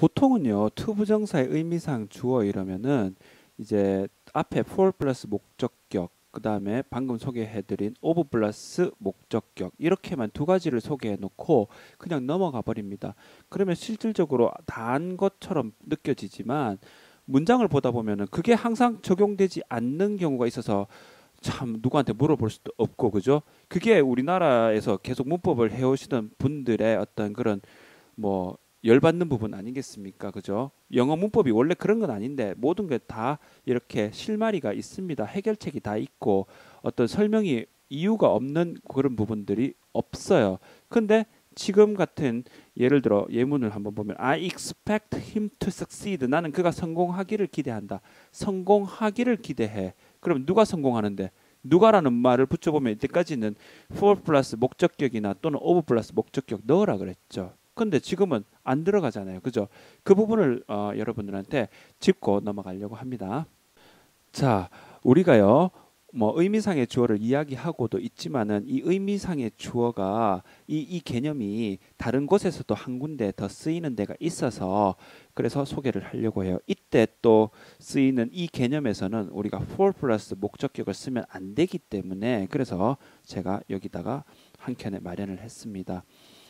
보통은요, to 부정사의 의미상 주어 이러면은 이제 앞에 for 플러스 목적격, 그 다음에 방금 소개해드린 of 플러스 목적격 이렇게만 두 가지를 소개해 놓고 그냥 넘어가 버립니다. 그러면 실질적으로 다 한 것처럼 느껴지지만 문장을 보다 보면은 그게 항상 적용되지 않는 경우가 있어서 참 누구한테 물어볼 수도 없고 그죠? 그게 우리나라에서 계속 문법을 해오시던 분들의 어떤 그런 뭐 열받는 부분 아니겠습니까? 그죠? 영어 문법이 원래 그런 건 아닌데 모든 게 다 이렇게 실마리가 있습니다. 해결책이 다 있고 어떤 설명이 이유가 없는 그런 부분들이 없어요. 근데 지금 같은 예를 들어 예문을 한번 보면 I expect him to succeed. 나는 그가 성공하기를 기대한다. 성공하기를 기대해. 그럼 누가 성공하는데? 누가라는 말을 붙여보면 이때까지는 for 플러스 목적격이나 또는 of 플러스 목적격 넣으라 그랬죠. 근데 지금은 안 들어가잖아요. 그죠? 그 부분을 여러분들한테 짚고 넘어가려고 합니다. 자, 우리가요. 뭐 의미상의 주어를 이야기하고도 있지만은 이 의미상의 주어가 이 개념이 다른 곳에서도 한 군데 더 쓰이는 데가 있어서 그래서 소개를 하려고 해요. 이때 또 쓰이는 이 개념에서는 우리가 for 플러스 목적격을 쓰면 안 되기 때문에 그래서 제가 여기다가 한 켠에 마련을 했습니다.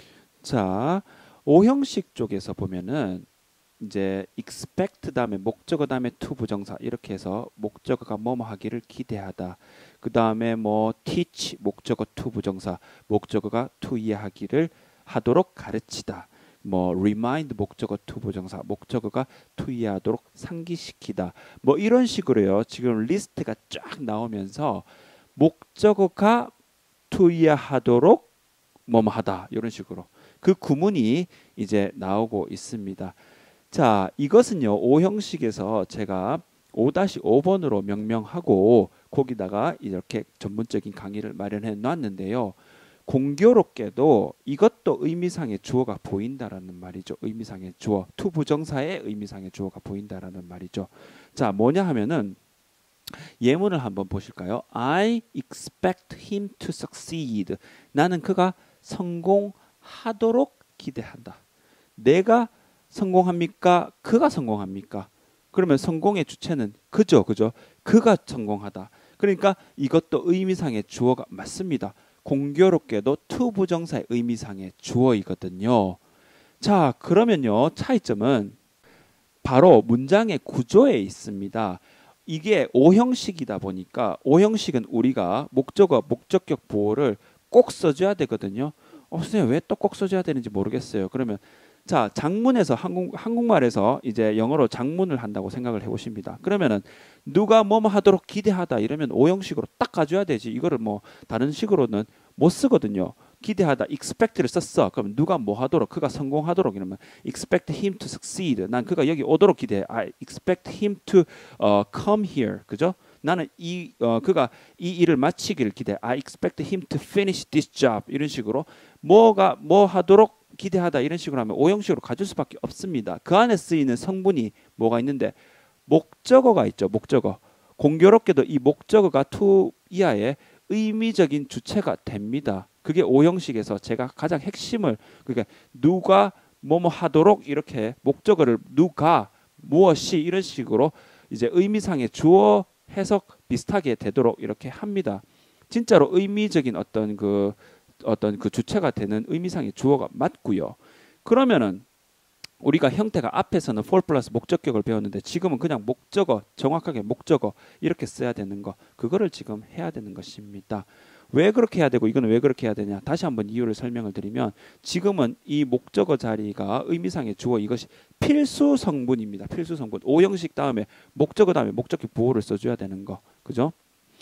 자, 오형식 쪽에서 보면은 이제 expect 다음에 목적어 다음에 to 부정사 이렇게 해서 목적어가 뭐뭐 하기를 기대하다. 그 다음에 뭐 teach 목적어 to 부정사 목적어가 to 이해하기를 하도록 가르치다. 뭐 remind 목적어 to 부정사 목적어가 to 이해하도록 상기시키다. 뭐 이런 식으로요. 지금 리스트가 쫙 나오면서 목적어가 to 이해하도록 뭐뭐 하다 이런 식으로 그 구문이 이제 나오고 있습니다. 자, 이것은요. 오형식에서 제가 5-5번으로 명명하고 거기다가 이렇게 전문적인 강의를 마련해 놨는데요. 공교롭게도 이것도 의미상의 주어가 보인다라는 말이죠. 의미상의 주어. to 부정사의 의미상의 주어가 보인다라는 말이죠. 자, 뭐냐 하면은 예문을 한번 보실까요? I expect him to succeed. 나는 그가 성공하도록 기대한다. 내가 성공합니까? 그가 성공합니까? 그러면 성공의 주체는 그죠. 그가 성공하다. 그러니까 이것도 의미상의 주어가 맞습니다. 공교롭게도 to 부정사의 의미상의 주어이거든요. 자, 그러면요. 차이점은 바로 문장의 구조에 있습니다. 이게 오형식이다 보니까 오형식은 우리가 목적어, 목적격 보호를 꼭 써줘야 되거든요. 선생님 왜 또 꼭 써줘야 되는지 모르겠어요. 그러면 자, 장문에서 한국말에서 이제 영어로 장문을 한다고 생각을 해보십니다. 그러면은 누가 뭐뭐 하도록 기대하다 이러면 오형식으로 딱 가져야 되지. 이거를 뭐 다른 식으로는 못 쓰거든요. 기대하다, expect를 썼어. 그럼 누가 뭐 하도록, 그가 성공하도록 이러면 expect him to succeed. 난 그가 여기 오도록 기대해. I expect him to come here. 그죠? 나는 그가 이 일을 마치기를 기대해. I expect him to finish this job. 이런 식으로 뭐가 뭐 하도록 기대하다 이런 식으로 하면 오형식으로 가질 수밖에 없습니다. 그 안에 쓰이는 성분이 뭐가 있는데 목적어가 있죠. 목적어. 공교롭게도 이 목적어가 to 이하의 의미적인 주체가 됩니다. 그게 오형식에서 제가 가장 핵심을 그러니까 누가 뭐뭐 하도록 이렇게 목적어를 누가 무엇이 이런 식으로 이제 의미상의 주어 해석 비슷하게 되도록 이렇게 합니다. 진짜로 의미적인 어떤 그 주체가 되는 의미상의 주어가 맞고요. 그러면은 우리가 형태가 앞에서는 for 플러스 목적격을 배웠는데 지금은 그냥 목적어, 정확하게 목적어 이렇게 써야 되는 거 그거를 지금 해야 되는 것입니다. 왜 그렇게 해야 되고 이거는 왜 그렇게 해야 되냐 다시 한번 이유를 설명을 드리면 지금은 이 목적어 자리가 의미상의 주어 이것이 필수 성분입니다. 필수 성분. 오형식 다음에 목적어 다음에 목적격 보호를 써줘야 되는 거 그죠?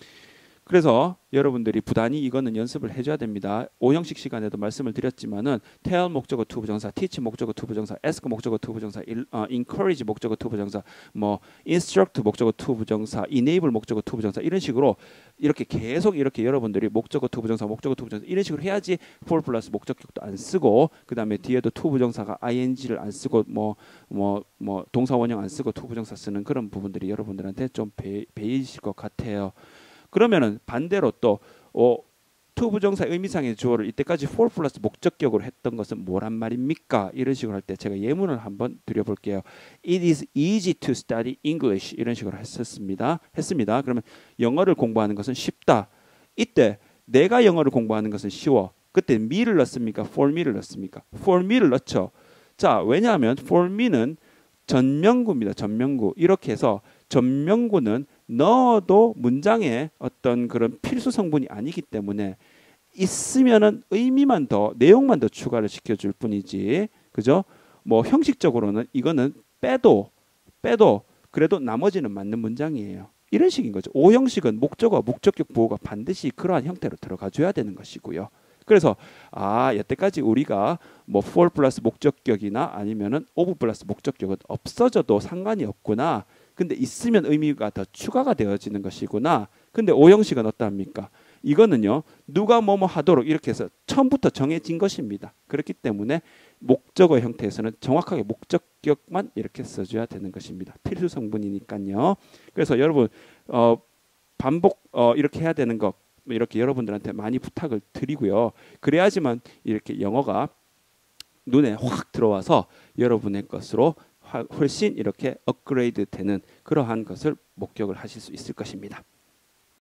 그래서 여러분들이 부단히 이거는 연습을 해줘야 됩니다. 오형식 시간에도 말씀을 드렸지만은 tell 목적어 to 부정사, teach 목적어 to 부정사, ask 목적어 to 부정사, encourage 목적어 to 부정사, 뭐 instruct 목적어 to 부정사, enable 목적어 to 부정사 이런 식으로 이렇게 계속 이렇게 여러분들이 목적어 to 부정사, 목적어 to 부정사 이런 식으로 해야지 for 플러스 목적격도 안 쓰고 그 다음에 뒤에도 to 부정사가 ing를 안 쓰고 뭐 동사 원형 안 쓰고 to 부정사 쓰는 그런 부분들이 여러분들한테 좀 배이실 것 같아요. 그러면은 반대로 또 to 부정사의 의미상의 주어를 이때까지 for 플러스 목적격으로 했던 것은 뭐란 말입니까? 이런 식으로 할 때 제가 예문을 한번 드려볼게요. It is easy to study English 이런 식으로 했습니다. 그러면 영어를 공부하는 것은 쉽다. 이때 내가 영어를 공부하는 것은 쉬워. 그때 me를 넣습니까? for me를 넣습니까? for me를 넣죠. 자, 왜냐하면 for me는 전명구입니다. 전명구. 이렇게 해서 전명구는 넣어도 문장에 어떤 그런 필수 성분이 아니기 때문에 있으면은 의미만 더, 내용만 더 추가를 시켜줄 뿐이지, 그죠? 뭐 형식적으로는 이거는 빼도 그래도 나머지는 맞는 문장이에요. 이런 식인 거죠. O 형식은 목적어, 목적격 보호가 반드시 그러한 형태로 들어가줘야 되는 것이고요. 그래서 여태까지 우리가 뭐 for 플러스 목적격이나 아니면은 of 플러스 목적격은 없어져도 상관이 없구나. 근데 있으면 의미가 더 추가가 되어지는 것이구나. 근데 O 형식은 어떠합니까? 이거는요. 누가 뭐뭐 하도록 이렇게 해서 처음부터 정해진 것입니다. 그렇기 때문에 목적어 형태에서는 정확하게 목적격만 이렇게 써줘야 되는 것입니다. 필수 성분이니까요. 그래서 여러분 반복 이렇게 해야 되는 것 이렇게 여러분들한테 많이 부탁을 드리고요. 그래야지만 이렇게 영어가 눈에 확 들어와서 여러분의 것으로 훨씬 이렇게 업그레이드 되는 그러한 것을 목격을 하실 수 있을 것입니다.